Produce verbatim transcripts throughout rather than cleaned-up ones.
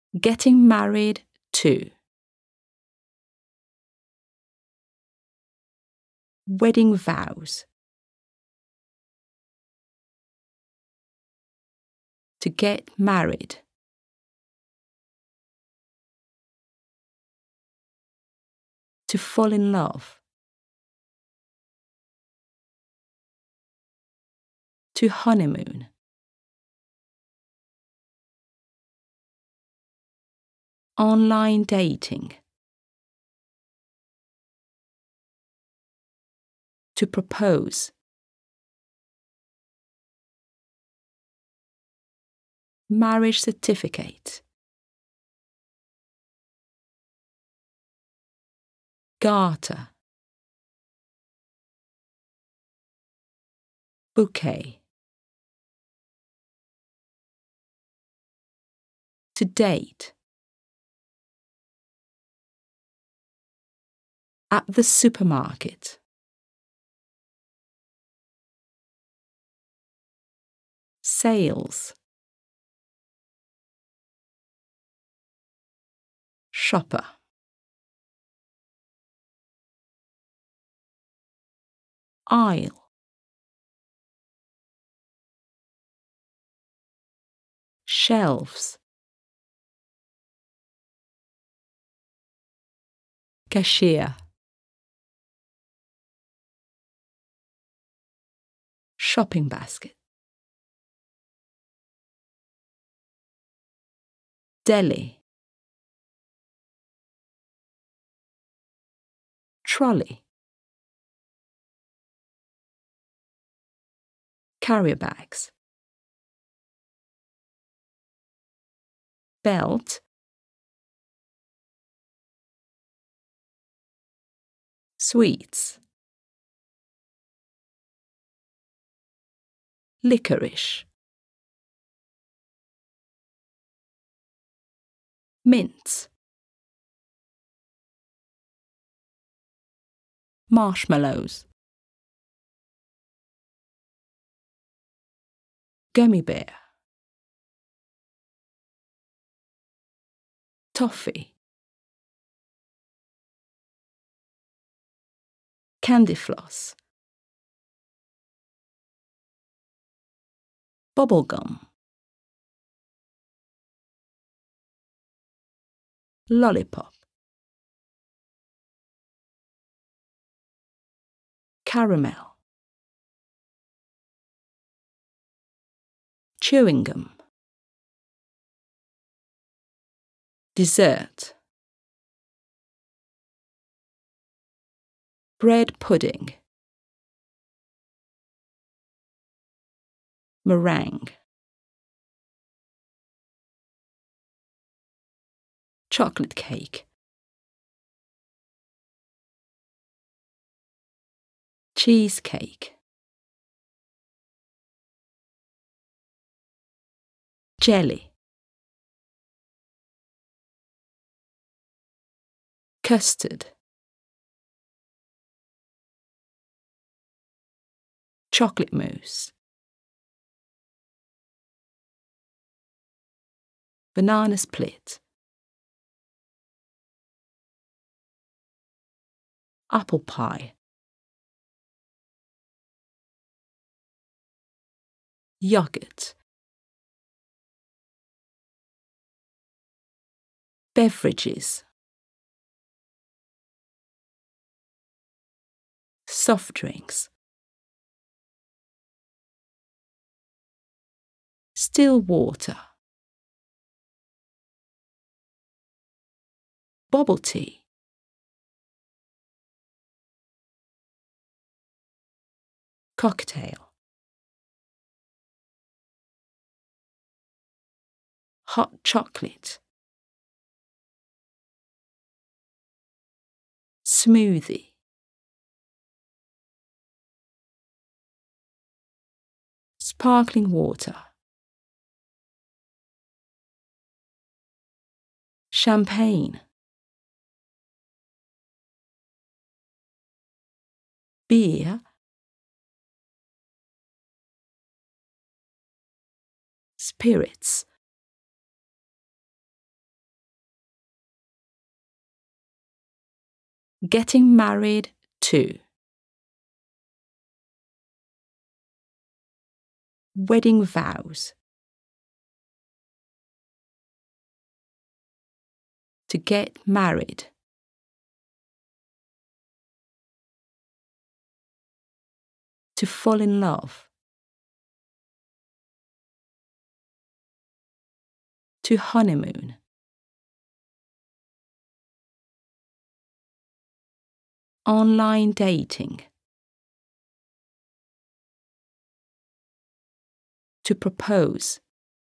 Getting married to. Wedding vows. To get married. To fall in love. To honeymoon. Online dating. To propose. Marriage certificate. Garter. Bouquet. To date. At the supermarket. Sales. Shopper. Aisle. Shelves. Cashier. Shopping basket. Deli. Trolley. Carrier bags. Belt. Sweets. Licorice. Mints. Marshmallows. Gummy bear. Toffee. Candy floss. Bubblegum. Lollipop. Caramel. Chewing gum. Dessert. Bread pudding. Meringue. Chocolate cake. Cheesecake. Jelly. Custard. Chocolate mousse. Banana split. Apple pie. Yogurt. Beverages. Soft drinks. Still water. Bubble tea. Cocktail. Hot chocolate. Smoothie. Sparkling water. Champagne. Beer. Spirits. Getting married to. Wedding vows. To get married. To fall in love. To honeymoon. Online dating. To propose.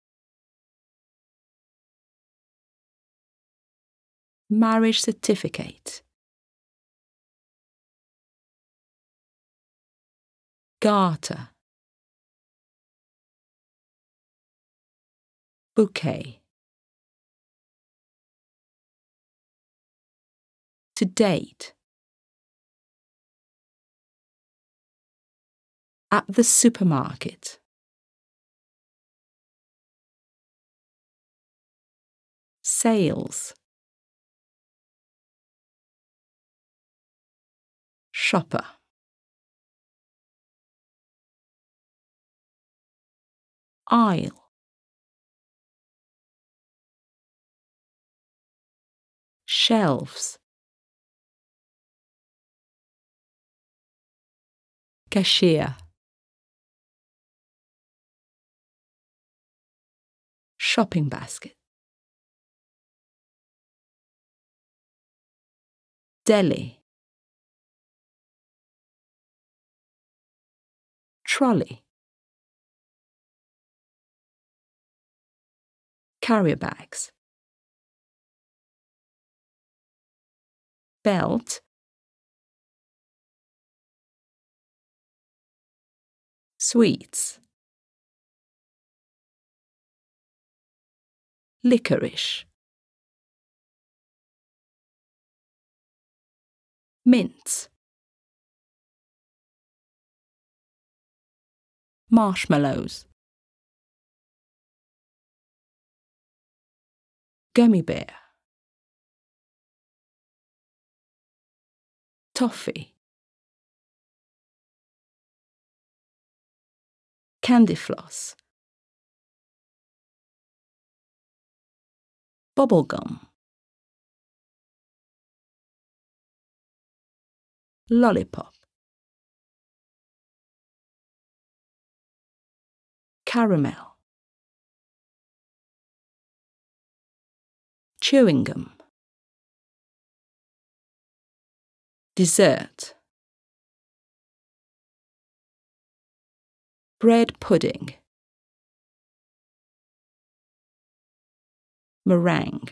Marriage certificate. Garter. Bouquet. To date. At the supermarket. Sales. Shopper. Aisle. Shelves. Cashier. Shopping basket. Deli. Trolley. Carrier bags. Belt. Sweets. Licorice. Mints. Marshmallows. Gummy bear. Toffee. Candy floss. Bubblegum. Lollipop. Caramel. Chewing gum. Dessert. Bread pudding. Meringue.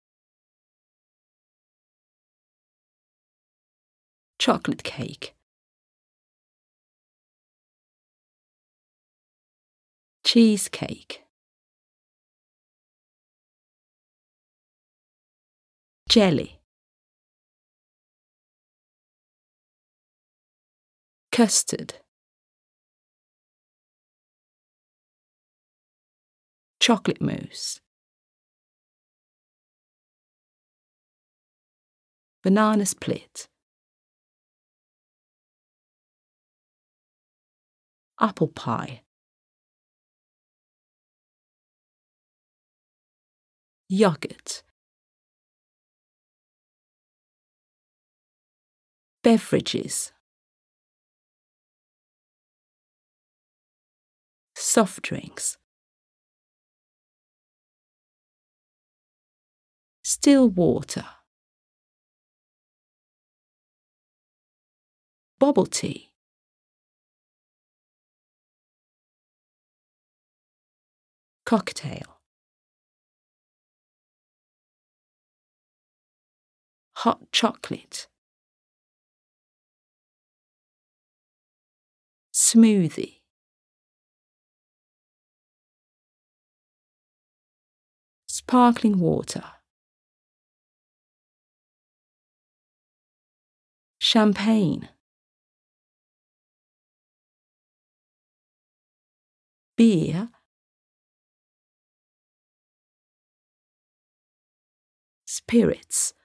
Chocolate cake. Cheesecake. Jelly. Custard. Chocolate mousse. Banana split. Apple pie. Yogurt. Beverages. Soft drinks. Still water. Bubble tea. Cocktail. Hot chocolate. Smoothie. Sparkling water. Champagne. Beer. Spirits.